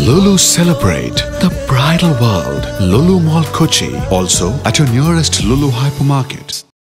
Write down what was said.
Lulu celebrate the bridal world. Lulu Mall Kochi, also at your nearest Lulu hypermarket.